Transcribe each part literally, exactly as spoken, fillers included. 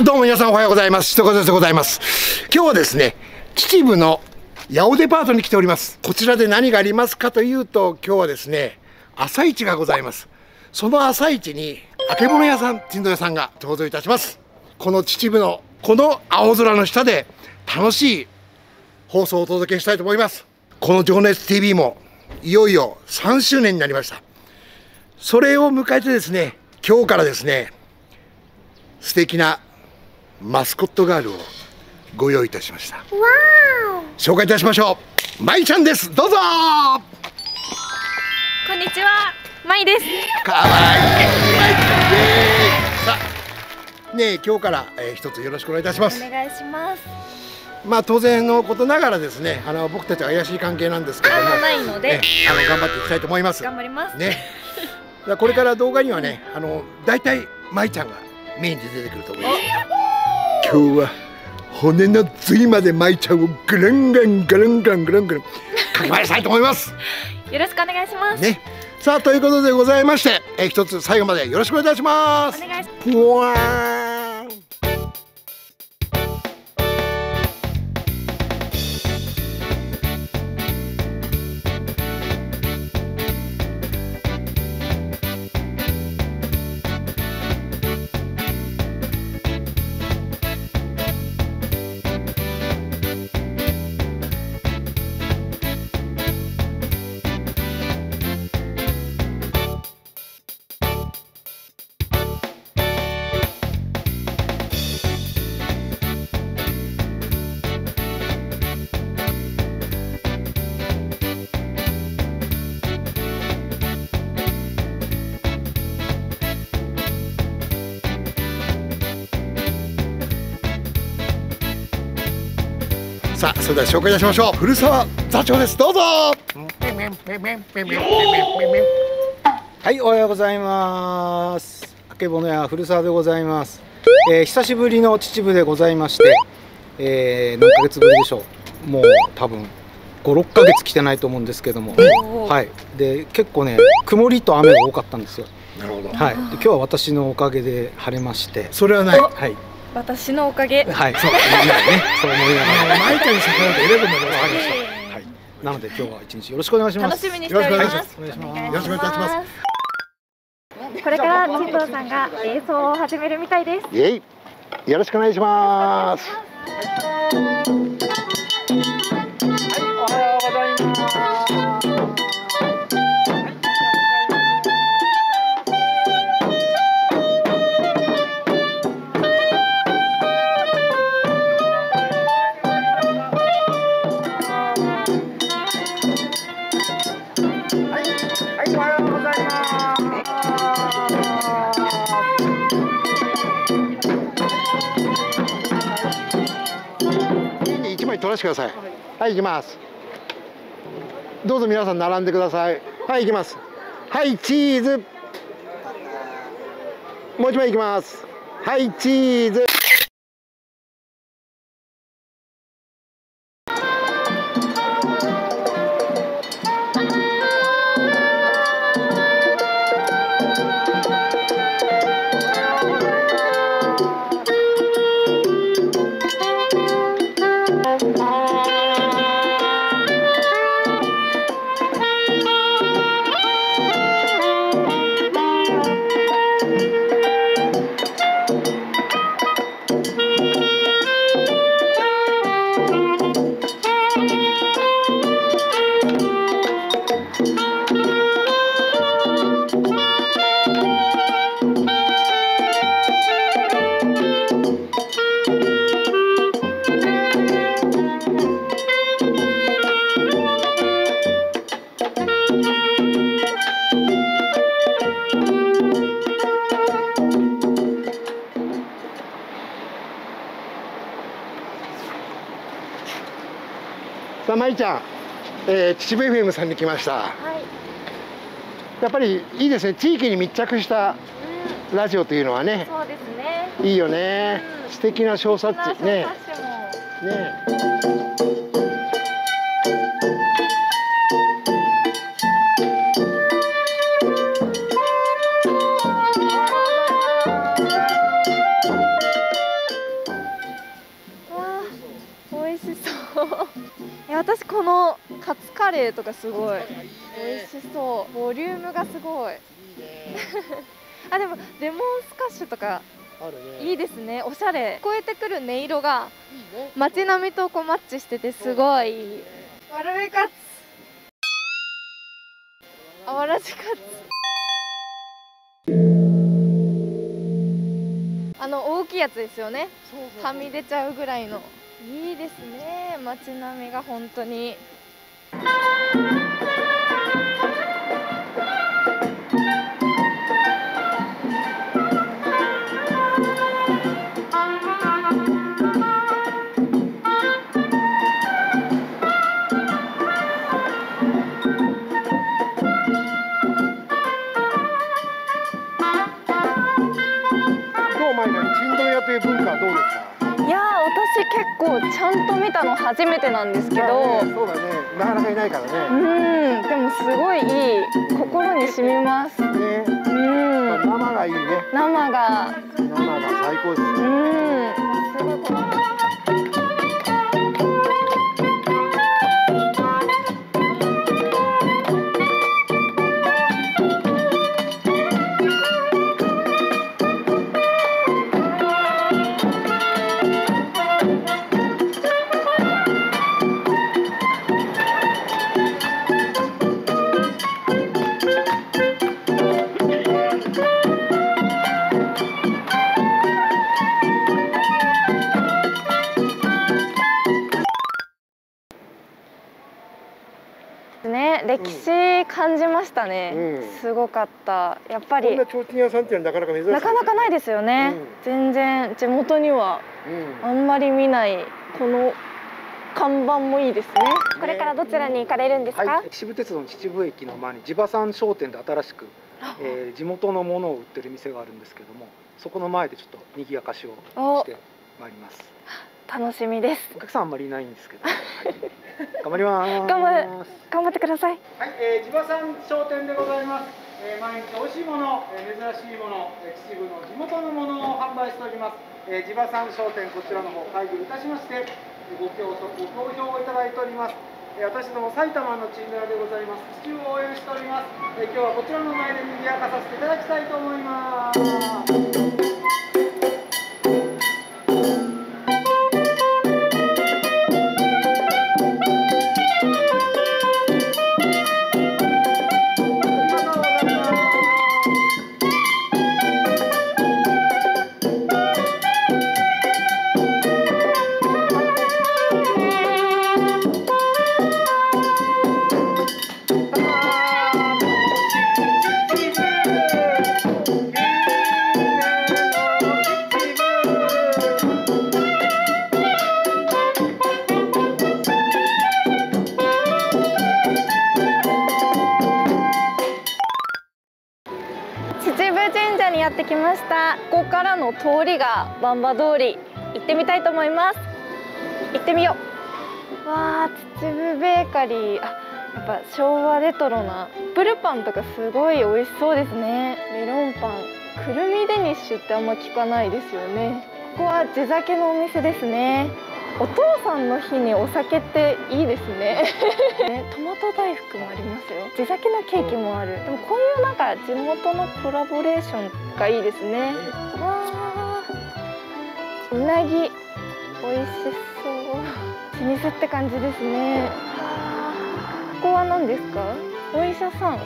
どうも皆さんおはようございます。一言でございます。今日はですね、秩父の八尾デパートに来ております。こちらで何がありますかというと、今日はですね、朝市がございます。その朝市にあけぼの屋さん、鎮土屋さんが登場いたします。この秩父のこの青空の下で楽しい放送をお届けしたいと思います。この情熱 ティーブイ もいよいよさんしゅうねんになりました。それを迎えてですね、今日からですね、素敵なマスコットガールをご用意いたしました。紹介いたしましょう。まいちゃんです。どうぞ。 こんにちは、まいです。 かわいい。まいちゃんです。さあ、ねえ、今日から、えー、一つよろしくお願いいたします。 お願いします。 まあ当然のことながらですね、あの僕たちは怪しい関係なんですけども、 あんまないので、 ね、あの頑張っていきたいと思います。 頑張ります。 ね。だこれから動画にはね、あのだいたいまいちゃんがメインで出てくると思います。今日は骨の髄までまいちゃんをぐるんぐるんぐるんぐるんぐるんぐるんかき回したいと思います。 よろしくお願いします。 ね。さあということでございまして、え一つ最後までよろしくお願いいたします。 お願いします。 ぷわーん。さあそれでは紹介いたしましょう。古澤座長です。どうぞ。はい、 おはようございます。あけぼの屋古澤でございます。えー、久しぶりの秩父でございまして、えー、何ヶ月ぶりでしょう。もう多分ご、ろっかげつ来てないと思うんですけども、はい。で結構ね、曇りと雨が多かったんですよ。 なるほど。 はい。で今日は私のおかげで晴れまして、 それはない。 はい。 私のおかげ。 はい。そう。ね、そう思いながら。 まいちゃんに逆らうとエレブンまで分かりました。 はい。なので今日は一日よろしくお願いします。 楽しみにしております。 お願いします。 よろしくお願いいたします。 これから鎮東さんが演奏を始めるみたいです。 イエイ、よろしくお願いします。一枚取らせてください。はい、行きます。どうぞ皆さん並んでください。はい、行きます。はい、チーズ。もう一枚行きます。はい、チーズ。さあ、まいちゃん、えー、秩父 エフエム さんに来ました。 はい。 やっぱりいいですね。地域に密着したラジオというのはね。 そうですね。 いいよね。うん、素敵な小冊子ね。ね。 のカツカレーとかすごい美味しそう。ボリュームがすごい。あ、でもレモンスカッシュとかいいですね。おしゃれ。聞こえてくる音色が街並みとこうマッチしててすごいいい。わらびカツ、あわらじカツ、あの大きいやつですよね。はみ出ちゃうぐらいの。いいですね。街並みが本当に。 という文化はどうですか？ いやー、私結構ちゃんと見たの初めてなんですけど、 ね、そうだね、なかなかいないからね。 うん、でもすごいいい、心に染みます。ね、うん、 まあ、生がいいね。 生が、 生が最高です。 うん、すごいこの。ね、歴史感じましたね、うん、すごかった。やっぱりこんな提灯屋さんっていうのはなかなか珍しいですね。 なかなかないですよね、うん、全然地元にはあんまり見ないこの看板もいいですね。これからどちらに行かれるんですか？ はい、秩父鉄道の秩父駅の前に地場産商店で新しく、えー、地元のものを売ってる店があるんですけども、そこの前でちょっと賑やかしをしてまいります。 楽しみです。 お客さんあんまりいないんですけど、はい、頑張ります。 頑張る、頑張ってください。 はい、えー、地場産商店でございます。えー、毎日美味しいもの、えー、珍しいもの、えー、秩父の地元のものを販売しております。えー、地場産商店、こちらの方開業いたしまして、ご協ご好評をいただいております。えー、私ども埼玉のチームでございます。秩父を応援しております。えー、今日はこちらの前で賑やかさせていただきたいと思います。 やってきました。ここからの通りが番場通り、行ってみたいと思います。行ってみよう。わあ、秩父ベーカリー。あ、やっぱ昭和レトロなプルパンとかすごい美味しそうですね。メロンパン、くるみデニッシュってあんま聞かないですよね。ここは地酒のお店ですね。お父さんの日にお酒っていいですね。ね、トマト大福もありますよ。地酒のケーキもある。でもこういうなんか地元のコラボレーションがいいですね。わあ、うなぎ美味しそう。老舗って感じですね。ここは何ですか？お医者さん。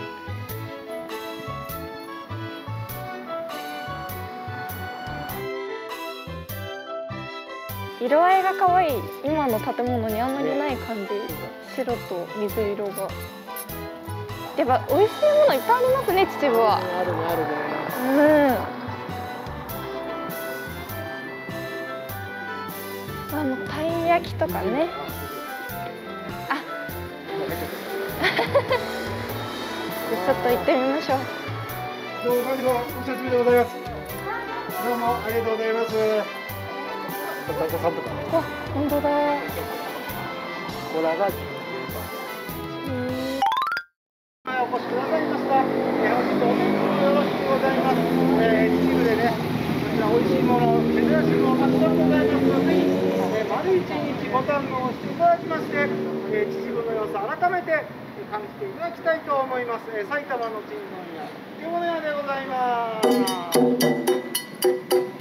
色合いが可愛い。今の建物にあんまりない感じ。白と水色が。やっぱ美味しいものいっぱいありますね、秩父は。 あるね、あるね。 うん。あのたい焼きとかね。あ。ちょっと行ってみましょう。 どうも、お久しぶりでございます。どうもありがとうございます。お客さんとか。 あ、本当だ。 これが。 お越しくださいました。えー、本日お天気よろしくございます。えー、秩父でね、こちら美味しいもの、珍しいものたくさんございますので、ぜひ、えー、丸一日ボタンを押していただきまして、えー、秩父の様改めて感じていただきたいと思います。えー、埼玉の珍問屋あけぼの屋でございます。